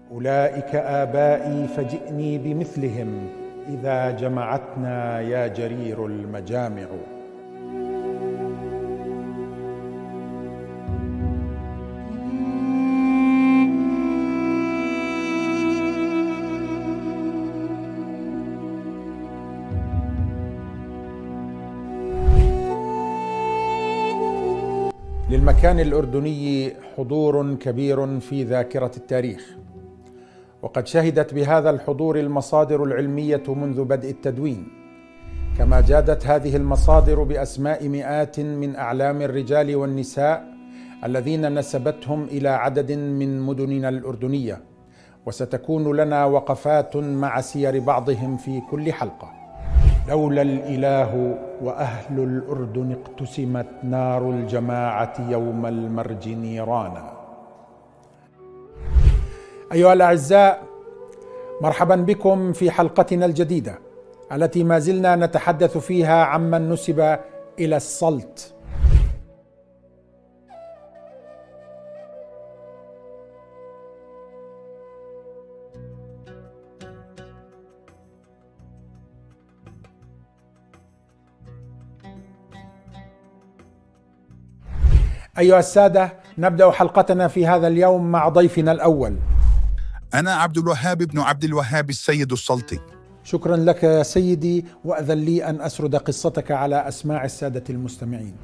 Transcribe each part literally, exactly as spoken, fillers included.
أولئك آبائي فجئني بمثلهم إذا جمعتنا يا جرير المجامع. للمكان الأردني حضور كبير في ذاكرة التاريخ، وقد شهدت بهذا الحضور المصادر العلمية منذ بدء التدوين، كما جادت هذه المصادر بأسماء مئات من أعلام الرجال والنساء الذين نسبتهم إلى عدد من مدننا الأردنية، وستكون لنا وقفات مع سير بعضهم في كل حلقة. لولا الإله وأهل الأردن اقتسمت نار الجماعة يوم المرج نيرانا. أيها الأعزاء، مرحبا بكم في حلقتنا الجديدة التي ما زلنا نتحدث فيها عمن نسب إلى السلط. أيها السادة، نبدأ حلقتنا في هذا اليوم مع ضيفنا الأول. أنا عبد الوهاب بن عبد الوهاب السيد السلطي. شكرا لك يا سيدي، وأذن لي أن أسرد قصتك على أسماع السادة المستمعين.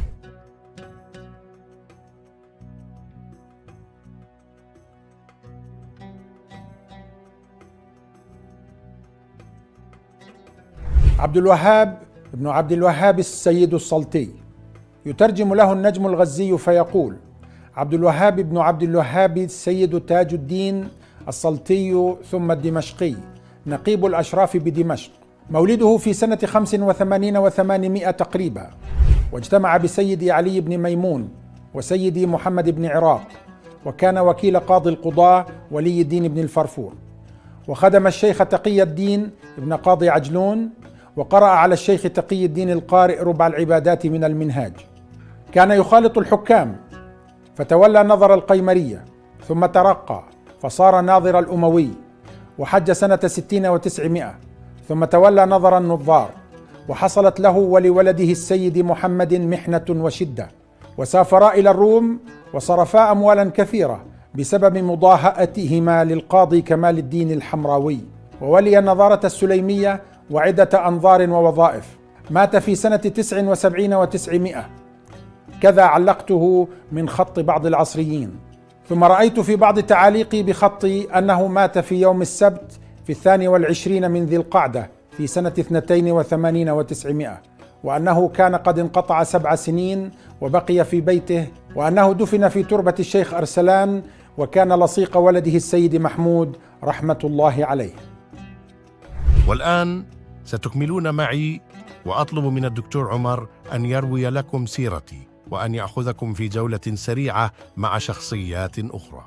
عبد الوهاب بن عبد الوهاب السيد السلطي يترجم له النجم الغزي فيقول: عبد الوهاب بن عبد الوهاب السيد تاج الدين السلطي ثم الدمشقي، نقيب الأشراف بدمشق. مولده في سنة خمس وثمانين وثمانمائة تقريبا، واجتمع بسيدي علي بن ميمون وسيدي محمد بن عراق، وكان وكيل قاضي القضاة ولي الدين بن الفرفور، وخدم الشيخ تقي الدين ابن قاضي عجلون، وقرأ على الشيخ تقي الدين القارئ ربع العبادات من المنهاج. كان يخالط الحكام فتولى نظر القيمرية، ثم ترقى فصار ناظر الأموي، وحج سنة ستين وتسعمائة، ثم تولى نظر النظار، وحصلت له ولولده السيد محمد محنة وشدة، وسافرا إلى الروم وصرفا أموالا كثيرة بسبب مضاهأتهما للقاضي كمال الدين الحمراوي، وولي النظارة السليمية وعدة أنظار ووظائف. مات في سنة تسع وسبعين وتسعمائة، كذا علقته من خط بعض العصريين. ثم رأيت في بعض تعاليقي بخطي أنه مات في يوم السبت في الثاني والعشرين من ذي القعدة في سنة اثنتين وثمانين وتسعمائة، وأنه كان قد انقطع سبع سنين وبقي في بيته، وأنه دفن في تربة الشيخ أرسلان، وكان لصيق ولده السيد محمود رحمة الله عليه. والآن ستكملون معي، وأطلب من الدكتور عمر أن يروي لكم سيرتي وأن يأخذكم في جولة سريعة مع شخصيات أخرى.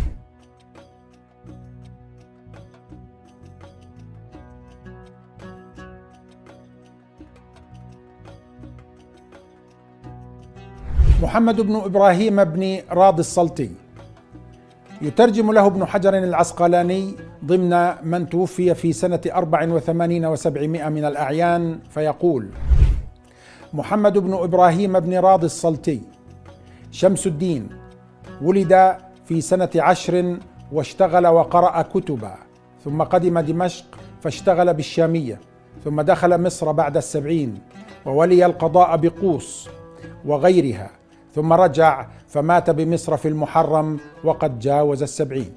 محمد بن إبراهيم بن راضي السلطي يترجم له ابن حجر العسقلاني ضمن من توفي في سنة أربع وثمانين وسبعمائة من الأعيان فيقول: محمد بن إبراهيم بن راضي السلطي شمس الدين، ولد في سنة عشر واشتغل وقرأ كتبا، ثم قدم دمشق فاشتغل بالشامية، ثم دخل مصر بعد السبعين وولي القضاء بقوس وغيرها، ثم رجع فمات بمصر في المحرم وقد جاوز السبعين.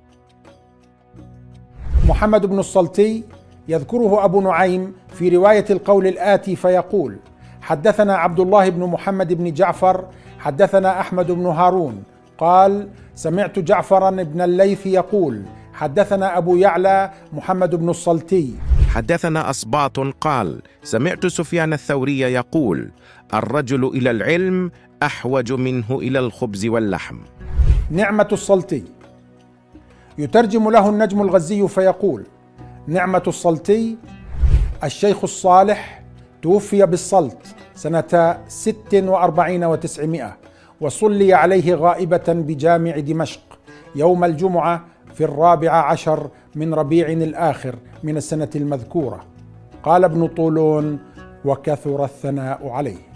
محمد بن السلطي يذكره أبو نعيم في رواية القول الآتي فيقول: حدثنا عبد الله بن محمد بن جعفر حدثنا أحمد بن هارون قال: سمعت جعفرا بن الليث يقول: حدثنا أبو يعلى محمد بن السلطي حدثنا أصباط قال: سمعت سفيان الثوري يقول: الرجل إلى العلم أحوج منه إلى الخبز واللحم. نعمة السلطي يترجم له النجم الغزي فيقول: نعمة السلطي الشيخ الصالح توفي بالسلط سنة ست وأربعين وتسعمائة، وصلي عليه غائبة بجامع دمشق يوم الجمعة في الرابع عشر من ربيع الآخر من السنة المذكورة. قال ابن طولون: وكثر الثناء عليه.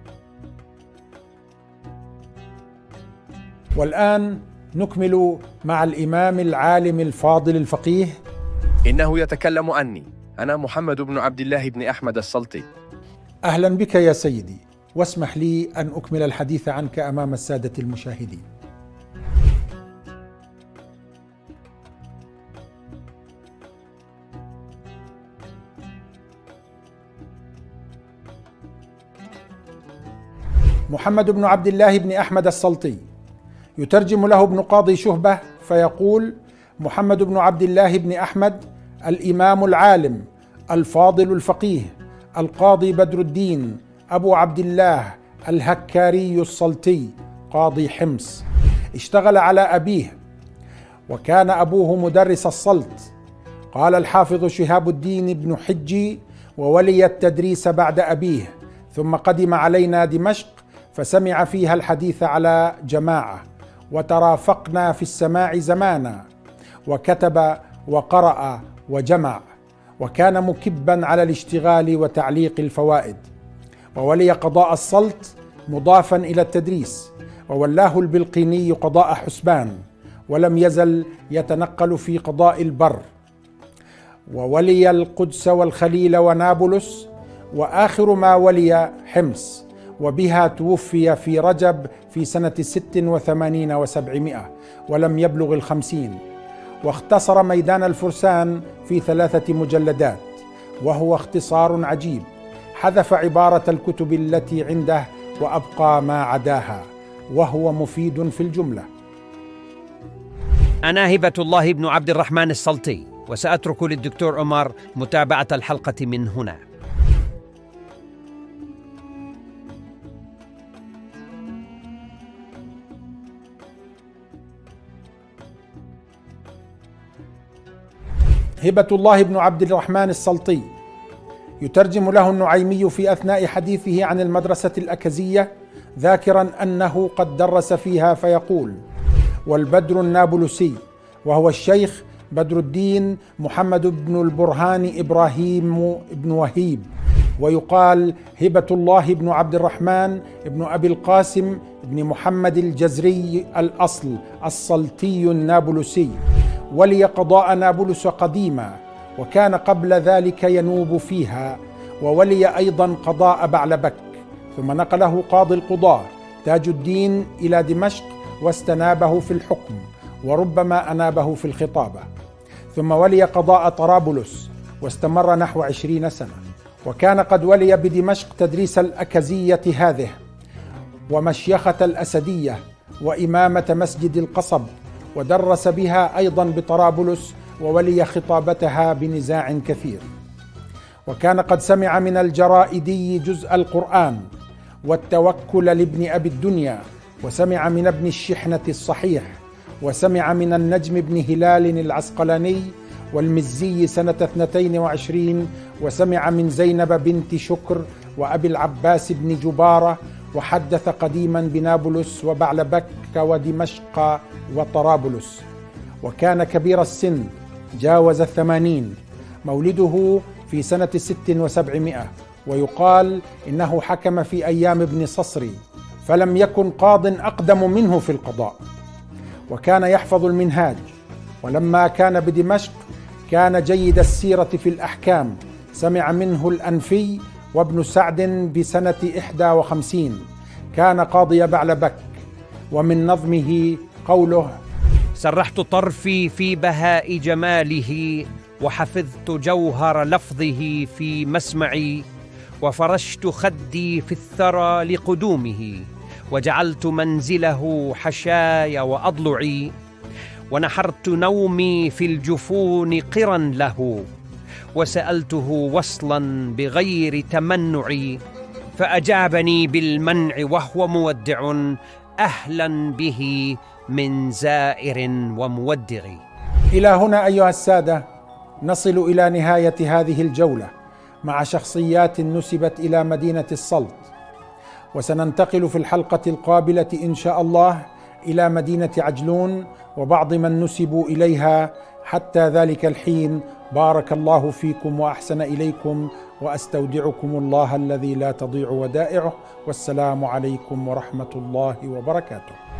والآن نكمل مع الإمام العالم الفاضل الفقيه. إنه يتكلم عني، أنا محمد بن عبد الله بن أحمد السلطي. أهلا بك يا سيدي، واسمح لي أن أكمل الحديث عنك أمام السادة المشاهدين. محمد بن عبد الله بن أحمد السلطي يترجم له ابن قاضي شهبة فيقول: محمد بن عبد الله بن أحمد الإمام العالم الفاضل الفقيه القاضي بدر الدين أبو عبد الله الهكاري السلطي قاضي حمص، اشتغل على أبيه وكان أبوه مدرس السلط. قال الحافظ شهاب الدين بن حجي: وولي التدريس بعد أبيه، ثم قدم علينا دمشق فسمع فيها الحديث على جماعة، وترافقنا في السماع زمانا، وكتب وقرأ وجمع، وكان مكبا على الاشتغال وتعليق الفوائد، وولي قضاء السلط مضافا إلى التدريس، وولاه البلقيني قضاء حسبان، ولم يزل يتنقل في قضاء البر، وولي القدس والخليل ونابلس، وآخر ما ولي حمص، وبها توفي في رجب في سنة ست وثمانين وسبعمائة ولم يبلغ الخمسين، واختصر ميدان الفرسان في ثلاثة مجلدات، وهو اختصار عجيب، حذف عبارة الكتب التي عنده وأبقى ما عداها، وهو مفيد في الجملة. أنا هبة الله بن عبد الرحمن السلطي، وسأترك للدكتور عمر متابعة الحلقة من هنا. هبة الله بن عبد الرحمن السلطي يترجم له النعيمي في أثناء حديثه عن المدرسة الأكزية ذاكرا أنه قد درس فيها فيقول: والبدر النابلسي، وهو الشيخ بدر الدين محمد بن البرهان إبراهيم بن وهيب، ويقال هبة الله بن عبد الرحمن بن أبي القاسم بن محمد الجزري الأصل السلطي النابلسي، ولي قضاء نابلس قديما، وكان قبل ذلك ينوب فيها، وولي أيضا قضاء بعلبك، ثم نقله قاضي القضاة تاج الدين إلى دمشق واستنابه في الحكم، وربما أنابه في الخطابة، ثم ولي قضاء طرابلس واستمر نحو عشرين سنة، وكان قد ولي بدمشق تدريس الأكزية هذه، ومشيخة الأسدية، وإمامة مسجد القصب، ودرس بها أيضا بطرابلس، وولي خطابتها بنزاع كثير. وكان قد سمع من الجرائدي جزء القرآن والتوكل لابن أبي الدنيا، وسمع من ابن الشحنة الصحيح، وسمع من النجم بن هلال العسقلاني والمزي سنة اثنتين وعشرين، وسمع من زينب بنت شكر وأبي العباس بن جبارة، وحدث قديما بنابلس وبعلبك ودمشق وطرابلس. وكان كبير السن جاوز الثمانين، مولده في سنة ست وسبعمائة، ويقال إنه حكم في أيام ابن صصري، فلم يكن قاض أقدم منه في القضاء، وكان يحفظ المنهاج. ولما كان بدمشق كان جيد السيرة في الأحكام، سمع منه الأنفي وابن سعد بسنة إحدى وخمسين، كان قاضي بعلبك. ومن نظمه قوله: سرحت طرفي في بهاء جماله، وحفظت جوهر لفظه في مسمعي، وفرشت خدي في الثرى لقدومه، وجعلت منزله حشاي وأضلعي، ونحرت نومي في الجفون قرا له، وسألته وصلا بغير تمنع، فأجابني بالمنع وهو مودع، أهلا به من زائر ومودع. إلى هنا أيها السادة نصل إلى نهاية هذه الجولة مع شخصيات نسبت إلى مدينة السلط، وسننتقل في الحلقة القابلة إن شاء الله إلى مدينة عجلون وبعض من نسبوا إليها. حتى ذلك الحين بارك الله فيكم وأحسن إليكم، وأستودعكم الله الذي لا تضيع ودائعه، والسلام عليكم ورحمة الله وبركاته.